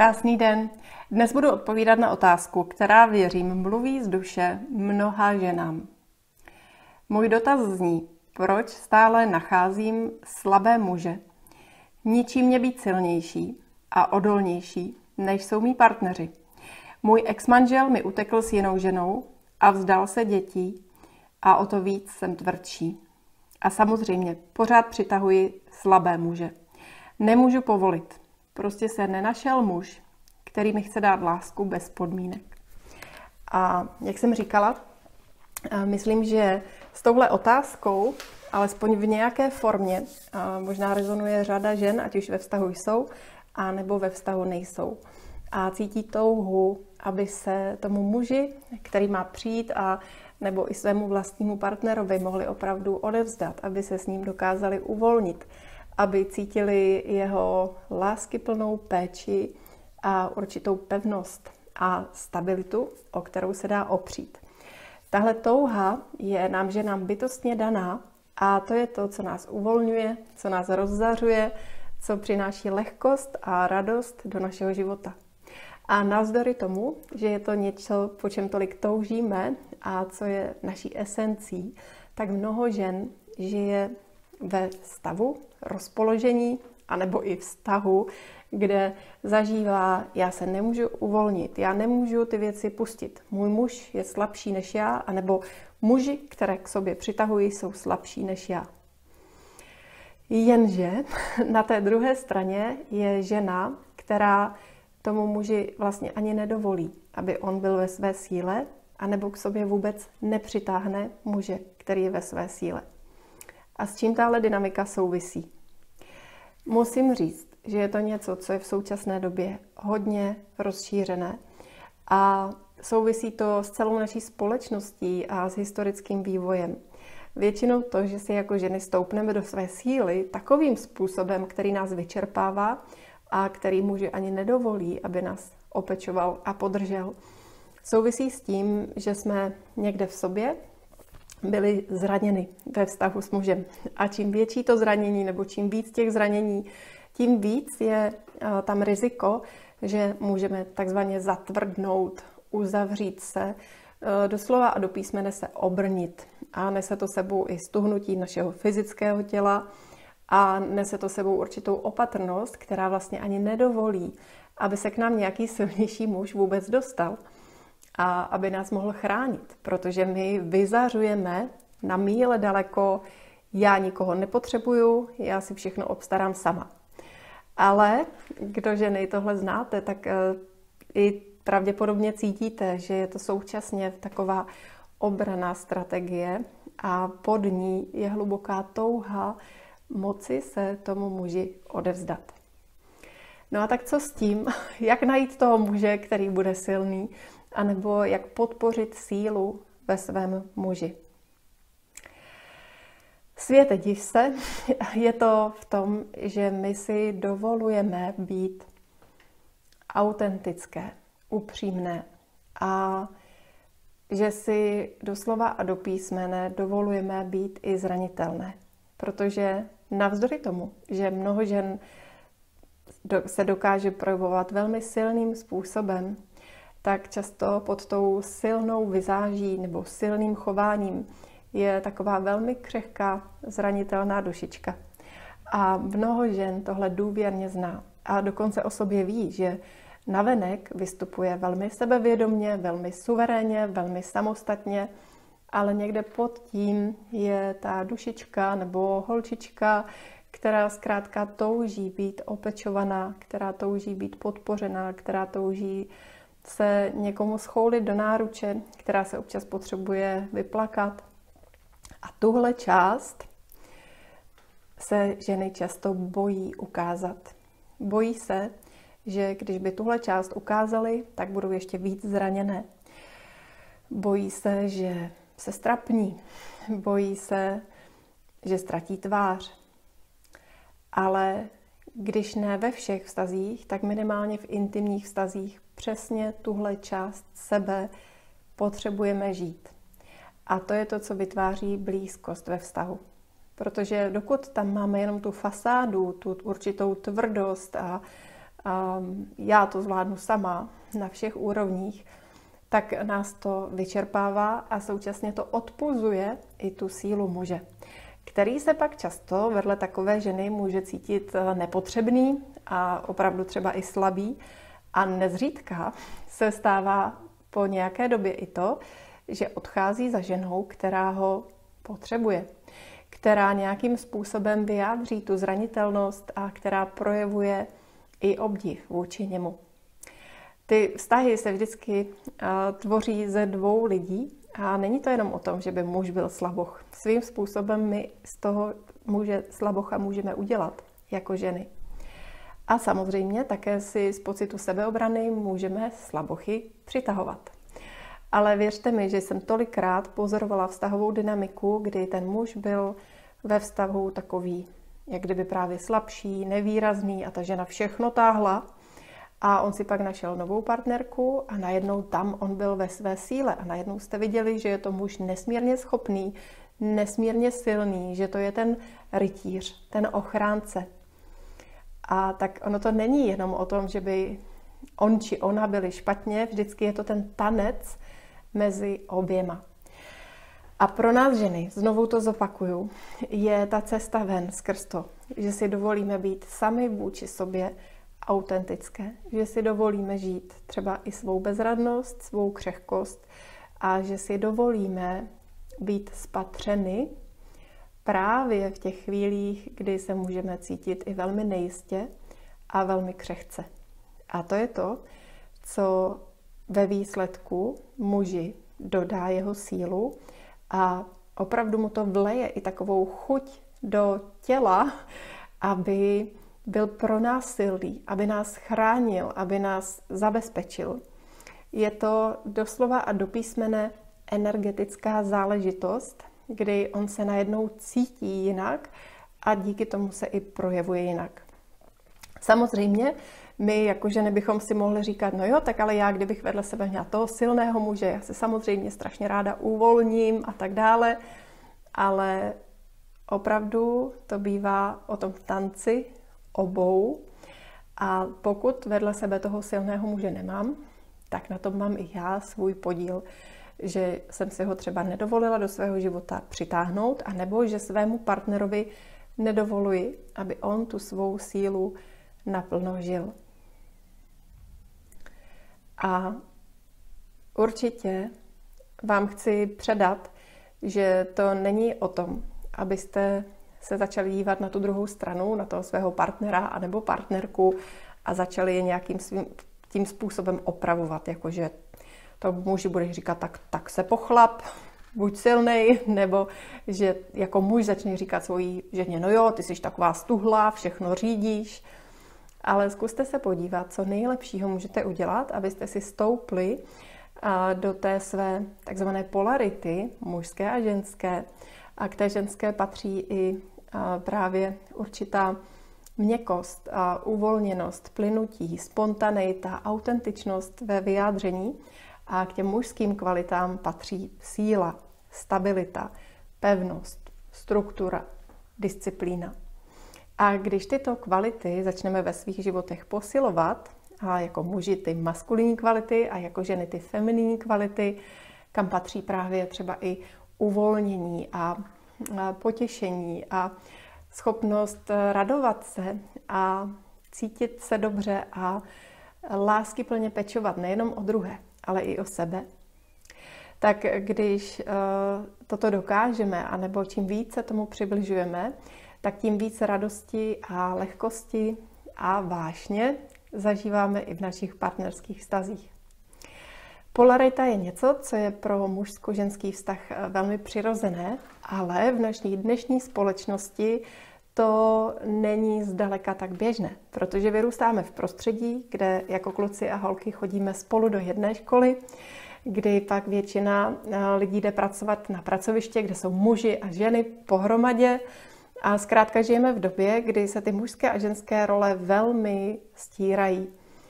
Krásný den. Dnes budu odpovídat na otázku, která, věřím, mluví z duše mnoha ženám. Můj dotaz zní, proč stále nacházím slabé muže? Ničí mě být silnější a odolnější, než jsou mý partneři. Můj exmanžel mi utekl s jinou ženou a vzdal se dětí a o to víc jsem tvrdší. A samozřejmě pořád přitahuji slabé muže. Nemůžu povolit. Prostě se nenašel muž, který mi chce dát lásku bez podmínek. A jak jsem říkala, myslím, že s touhle otázkou, alespoň v nějaké formě, možná rezonuje řada žen, ať už ve vztahu jsou, a nebo ve vztahu nejsou. A cítí touhu, aby se tomu muži, který má přijít, a nebo i svému vlastnímu partnerovi mohli opravdu odevzdat, aby se s ním dokázali uvolnit, aby cítili jeho láskyplnou péči a určitou pevnost a stabilitu, o kterou se dá opřít. Tahle touha je nám ženám bytostně daná a to je to, co nás uvolňuje, co nás rozzařuje, co přináší lehkost a radost do našeho života. A navzdory tomu, že je to něco, po čem tolik toužíme a co je naší esencí, tak mnoho žen žije ve stavu rozpoložení anebo i vztahu, kde zažívá, já se nemůžu uvolnit, já nemůžu ty věci pustit. Můj muž je slabší než já, anebo muži, které k sobě přitahují, jsou slabší než já. Jenže na té druhé straně je žena, která tomu muži vlastně ani nedovolí, aby on byl ve své síle, anebo k sobě vůbec nepřitáhne muže, který je ve své síle. A s čím tahle dynamika souvisí? Musím říct, že je to něco, co je v současné době hodně rozšířené a souvisí to s celou naší společností a s historickým vývojem. Většinou to, že si jako ženy stoupneme do své síly takovým způsobem, který nás vyčerpává a který muži ani nedovolí, aby nás opečoval a podržel, souvisí s tím, že jsme někde v sobě byli zraněni ve vztahu s mužem. A čím větší to zranění, nebo čím víc těch zranění, tím víc je tam riziko, že můžeme takzvaně zatvrdnout, uzavřít se, doslova a do písmene se obrnit. A nese to sebou i stuhnutí našeho fyzického těla a nese to sebou určitou opatrnost, která vlastně ani nedovolí, aby se k nám nějaký silnější muž vůbec dostal a aby nás mohl chránit, protože my vyzařujeme na míle daleko, já nikoho nepotřebuju, já si všechno obstarám sama. Ale kdo ženy tohle znáte, tak i pravděpodobně cítíte, že je to současně taková obranná strategie a pod ní je hluboká touha moci se tomu muži odevzdat. No a tak co s tím? Jak najít toho muže, který bude silný? A nebo jak podpořit sílu ve svém muži? Světe, div se, je to v tom, že my si dovolujeme být autentické, upřímné a že si doslova a do písmene dovolujeme být i zranitelné. Protože navzdory tomu, že mnoho žen se dokáže projevovat velmi silným způsobem, tak často pod tou silnou vizáží nebo silným chováním je taková velmi křehká, zranitelná dušička. A mnoho žen tohle důvěrně zná a dokonce o sobě ví, že navenek vystupuje velmi sebevědomně, velmi suverénně, velmi samostatně, ale někde pod tím je ta dušička nebo holčička, která zkrátka touží být opečovaná, která touží být podpořená, která touží se někomu schoulit do náruče, která se občas potřebuje vyplakat. A tuhle část se ženy často bojí ukázat. Bojí se, že když by tuhle část ukázaly, tak budou ještě víc zraněné. Bojí se, že se strapní. Bojí se, že ztratí tvář. Ale když ne ve všech vztazích, tak minimálně v intimních vztazích přesně tuhle část sebe potřebujeme žít. A to je to, co vytváří blízkost ve vztahu. Protože dokud tam máme jenom tu fasádu, tu určitou tvrdost a já to zvládnu sama na všech úrovních, tak nás to vyčerpává a současně to odpuzuje i tu sílu muže, který se pak často vedle takové ženy může cítit nepotřebný a opravdu třeba i slabý. A nezřídka se stává po nějaké době i to, že odchází za ženou, která ho potřebuje, která nějakým způsobem vyjádří tu zranitelnost a která projevuje i obdiv vůči němu. Ty vztahy se vždycky tvoří ze dvou lidí a není to jenom o tom, že by muž byl slaboch. Svým způsobem my z toho muže slabocha můžeme udělat jako ženy. A samozřejmě také si z pocitu sebeobrany můžeme slabochy přitahovat. Ale věřte mi, že jsem tolikrát pozorovala vztahovou dynamiku, kdy ten muž byl ve vztahu takový, jak kdyby právě slabší, nevýrazný a ta žena všechno táhla. A on si pak našel novou partnerku a najednou tam on byl ve své síle. A najednou jste viděli, že je to muž nesmírně schopný, nesmírně silný, že to je ten rytíř, ten ochránce. A tak ono to není jenom o tom, že by on či ona byli špatně, vždycky je to ten tanec mezi oběma. A pro nás ženy, znovu to zopakuju, je ta cesta ven skrz to, že si dovolíme být sami vůči sobě autentické, že si dovolíme žít třeba i svou bezradnost, svou křehkost a že si dovolíme být spatřeny právě v těch chvílích, kdy se můžeme cítit i velmi nejistě a velmi křehce. A to je to, co ve výsledku muži dodá jeho sílu a opravdu mu to vleje i takovou chuť do těla, aby byl pro nás silný, aby nás chránil, aby nás zabezpečil. Je to doslova a do písmene energetická záležitost, kdy on se najednou cítí jinak a díky tomu se i projevuje jinak. Samozřejmě, my jako ženy bychom si mohli říkat, no jo, tak ale já, kdybych vedle sebe měla toho silného muže, já se samozřejmě strašně ráda uvolním a tak dále, ale opravdu to bývá o tom tanci obou a pokud vedle sebe toho silného muže nemám, tak na tom mám i já svůj podíl, že jsem si ho třeba nedovolila do svého života přitáhnout, anebo že svému partnerovi nedovoluji, aby on tu svou sílu naplno žil. A určitě vám chci předat, že to není o tom, abyste se začali dívat na tu druhou stranu, na toho svého partnera anebo partnerku a začali je nějakým tím způsobem opravovat, jakože to muži bude říkat, tak se pochlap, buď silnej, nebo že jako muž začne říkat svojí ženě, no jo, ty jsi taková stuhlá, všechno řídíš, ale zkuste se podívat, co nejlepšího můžete udělat, abyste si stoupli do té své takzvané polarity, mužské a ženské, a k té ženské patří i právě určitá měkkost, uvolněnost, plynutí, spontaneita, autentičnost ve vyjádření a k těm mužským kvalitám patří síla, stabilita, pevnost, struktura, disciplína. A když tyto kvality začneme ve svých životech posilovat, a jako muži ty maskulinní kvality a jako ženy ty femininní kvality, kam patří právě třeba i uvolnění a potěšení a schopnost radovat se a cítit se dobře a láskyplně pečovat nejenom o druhé, ale i o sebe. Tak když toto dokážeme, anebo čím více tomu přibližujeme, tak tím více radosti a lehkosti a vášně zažíváme i v našich partnerských vztazích. Polarita je něco, co je pro mužsko-ženský vztah velmi přirozené, ale v naší dnešní společnosti to není zdaleka tak běžné, protože vyrůstáme v prostředí, kde jako kluci a holky chodíme spolu do jedné školy, kdy pak většina lidí jde pracovat na pracoviště, kde jsou muži a ženy pohromadě. A zkrátka žijeme v době, kdy se ty mužské a ženské role velmi stírají.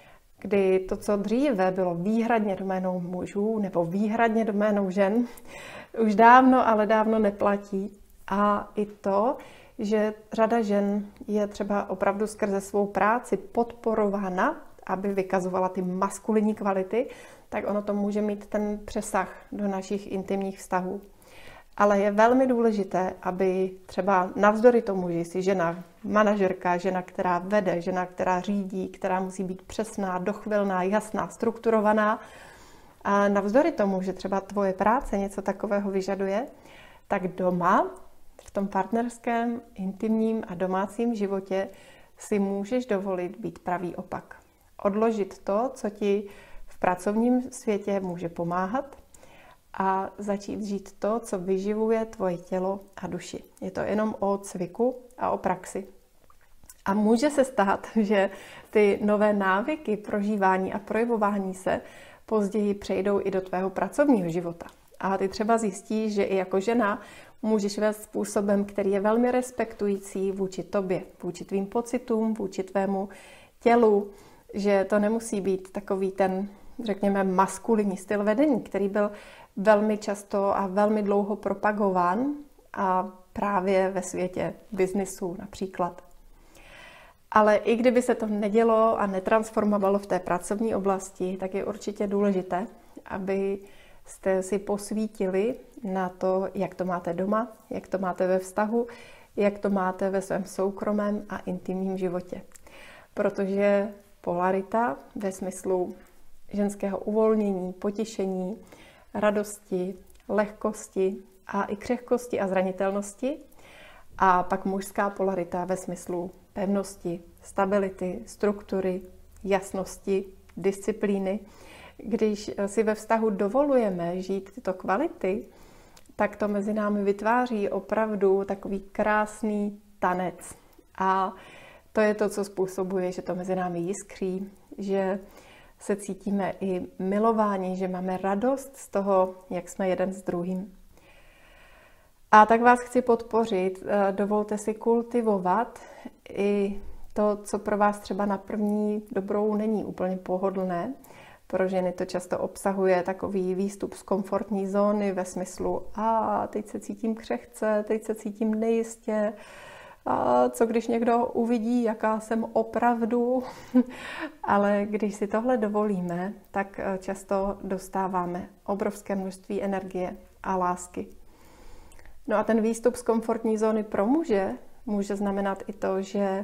Kdy to, co dříve bylo výhradně doménou mužů nebo výhradně doménou žen, už dávno, ale dávno neplatí. A i to, že řada žen je třeba opravdu skrze svou práci podporována, aby vykazovala ty maskulinní kvality, tak ono to může mít ten přesah do našich intimních vztahů. Ale je velmi důležité, aby třeba navzdory tomu, že jsi žena manažerka, žena, která vede, žena, která řídí, která musí být přesná, dochvilná, jasná, strukturovaná, a navzdory tomu, že třeba tvoje práce něco takového vyžaduje, tak doma, v tom partnerském, intimním a domácím životě si můžeš dovolit být pravý opak. Odložit to, co ti v pracovním světě může pomáhat, a začít žít to, co vyživuje tvoje tělo a duši. Je to jenom o cviku a o praxi. A může se stát, že ty nové návyky prožívání a projevování se později přejdou i do tvého pracovního života. A ty třeba zjistíš, že i jako žena můžeš vést způsobem, který je velmi respektující vůči tobě, vůči tvým pocitům, vůči tvému tělu, že to nemusí být takový ten, řekněme, maskulinní styl vedení, který byl velmi často a velmi dlouho propagován a právě ve světě biznisu například. Ale i kdyby se to nedělo a netransformovalo v té pracovní oblasti, tak je určitě důležité, aby jste si posvítili na to, jak to máte doma, jak to máte ve vztahu, jak to máte ve svém soukromém a intimním životě. Protože polarita ve smyslu ženského uvolnění, potěšení, radosti, lehkosti a i křehkosti a zranitelnosti, a pak mužská polarita ve smyslu pevnosti, stability, struktury, jasnosti, disciplíny. Když si ve vztahu dovolujeme žít tyto kvality, tak to mezi námi vytváří opravdu takový krásný tanec. A to je to, co způsobuje, že to mezi námi jiskří, že se cítíme i milováni, že máme radost z toho, jak jsme jeden s druhým. A tak vás chci podpořit, dovolte si kultivovat i to, co pro vás třeba na první dobrou není úplně pohodlné. Pro ženy to často obsahuje takový výstup z komfortní zóny ve smyslu a teď se cítím křehce, teď se cítím nejistě, a co když někdo uvidí, jaká jsem opravdu. Ale když si tohle dovolíme, tak často dostáváme obrovské množství energie a lásky. No a ten výstup z komfortní zóny pro muže může znamenat i to, že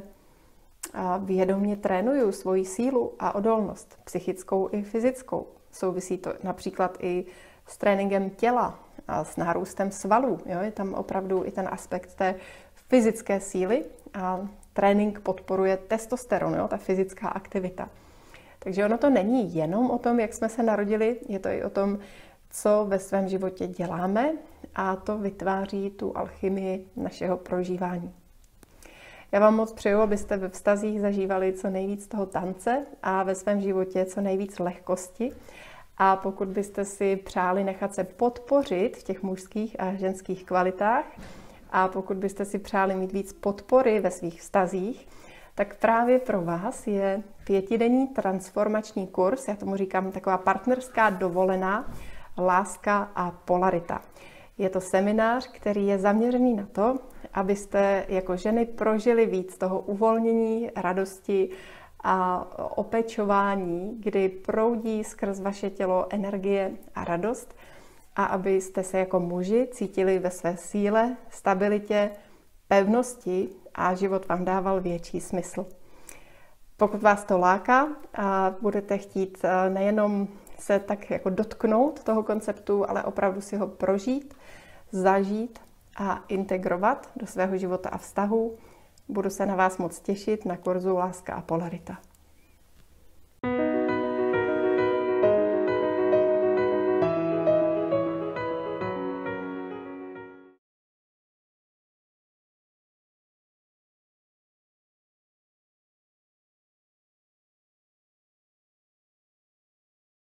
vědomě trénuju svoji sílu a odolnost, psychickou i fyzickou. Souvisí to například i s tréninkem těla a s nárůstem svalů. Jo? Je tam opravdu i ten aspekt té fyzické síly a trénink podporuje testosteron, jo? Ta fyzická aktivita. Takže ono to není jenom o tom, jak jsme se narodili, je to i o tom, co ve svém životě děláme, a to vytváří tu alchymii našeho prožívání. Já vám moc přeju, abyste ve vztazích zažívali co nejvíc toho tance a ve svém životě co nejvíc lehkosti. A pokud byste si přáli nechat se podpořit v těch mužských a ženských kvalitách a pokud byste si přáli mít víc podpory ve svých vztazích, tak právě pro vás je 5denní transformační kurz, já tomu říkám taková partnerská dovolená, láska a polarita. Je to seminář, který je zaměřený na to, abyste jako ženy prožili víc toho uvolnění, radosti a opečování, kdy proudí skrz vaše tělo energie a radost, a abyste se jako muži cítili ve své síle, stabilitě, pevnosti a život vám dával větší smysl. Pokud vás to láká a budete chtít nejenom se tak jako dotknout toho konceptu, ale opravdu si ho prožít, zažít a integrovat do svého života a vztahu, budu se na vás moc těšit na kurzu Láska a polarita.